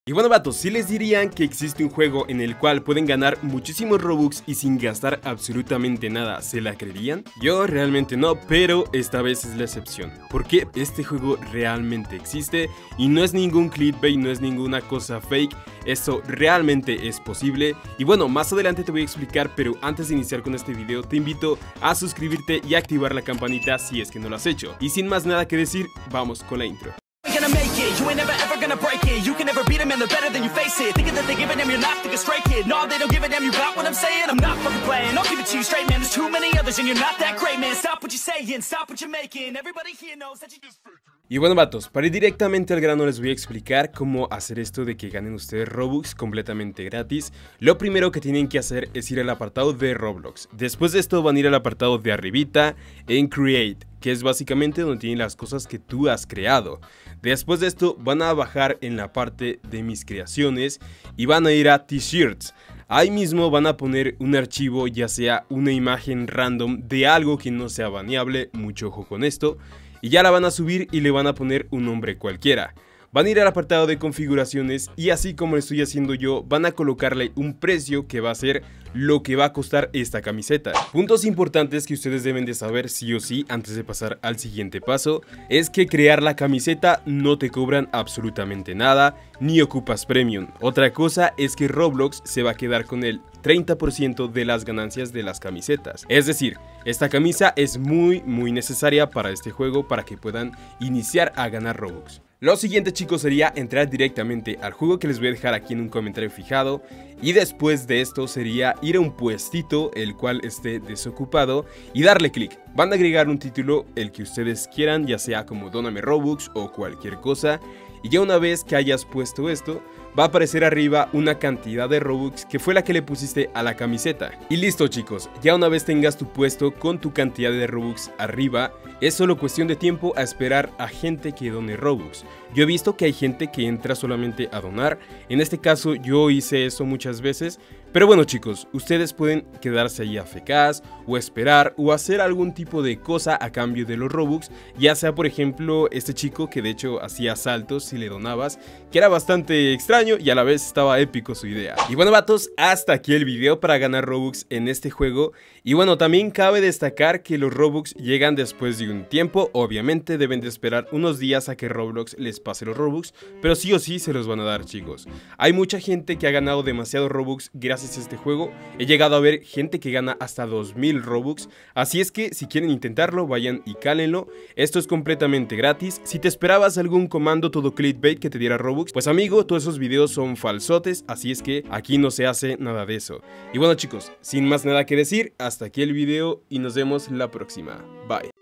Y bueno vatos, si les dirían que existe un juego en el cual pueden ganar muchísimos Robux y sin gastar absolutamente nada, ¿se la creerían? Yo realmente no, pero esta vez es la excepción, porque este juego realmente existe y no es ningún clickbait, no es ninguna cosa fake, esto realmente es posible. Y bueno, más adelante te voy a explicar, pero antes de iniciar con este video te invito a suscribirte y activar la campanita si es que no lo has hecho. Y sin más nada que decir, vamos con la intro. You ain't never ever gonna break it. You can never beat them and they're better than you face it. Thinking that they give a damn, you're not thinking straight, kid. No, they don't give a damn, you got what I'm saying? I'm not fucking playing, I'll give it to you straight, man. There's too many others and you're not that great, man. Stop what you're saying, stop what you're making. Everybody here knows that you just fake it. Y bueno vatos, para ir directamente al grano les voy a explicar cómo hacer esto de que ganen ustedes Robux completamente gratis. Lo primero que tienen que hacer es ir al apartado de Roblox. Después de esto van a ir al apartado de arribita en Create, que es básicamente donde tienen las cosas que tú has creado. Después de esto van a bajar en la parte de mis creaciones y van a ir a T-Shirts. Ahí mismo van a poner un archivo, ya sea una imagen random de algo que no sea baneable, mucho ojo con esto. Y ya la van a subir y le van a poner un nombre cualquiera. Van a ir al apartado de configuraciones y así como lo estoy haciendo yo, van a colocarle un precio que va a ser lo que va a costar esta camiseta. Puntos importantes que ustedes deben de saber sí o sí antes de pasar al siguiente paso es que crear la camiseta no te cobran absolutamente nada ni ocupas premium. Otra cosa es que Roblox se va a quedar con el 30% de las ganancias de las camisetas. Es decir, esta camisa es muy necesaria para este juego para que puedan iniciar a ganar Robux. Lo siguiente chicos sería entrar directamente al juego que les voy a dejar aquí en un comentario fijado. Y después de esto sería ir a un puestito el cual esté desocupado y darle clic. Van a agregar un título el que ustedes quieran, ya sea como Dóname Robux o cualquier cosa. Y ya una vez que hayas puesto esto, va a aparecer arriba una cantidad de Robux que fue la que le pusiste a la camiseta. Y listo chicos, ya una vez tengas tu puesto con tu cantidad de Robux arriba, es solo cuestión de tiempo a esperar a gente que done Robux. Yo he visto que hay gente que entra solamente a donar, en este caso yo hice eso muchas veces. Pero bueno chicos, ustedes pueden quedarse ahí AFKs o esperar o hacer algún tipo de cosa a cambio de los Robux. Ya sea por ejemplo este chico que de hecho hacía saltos si le donabas, que era bastante extraño y a la vez estaba épico su idea. Y bueno vatos, hasta aquí el video para ganar Robux en este juego. Y bueno, también cabe destacar que los Robux llegan después de un tiempo. Obviamente deben de esperar unos días a que Roblox les pase los Robux, pero sí o sí se los van a dar chicos. Hay mucha gente que ha ganado demasiado Robux gracias a este juego. He llegado a ver gente que gana hasta 2000 Robux, así es que si quieren intentarlo vayan y cálenlo. Esto es completamente gratis. Si te esperabas algún comando todo clickbait que te diera Robux, pues amigo, todos esos videos son falsotes, así es que aquí no se hace nada de eso. Y bueno chicos, sin más nada que decir, hasta aquí el video y nos vemos la próxima. Bye.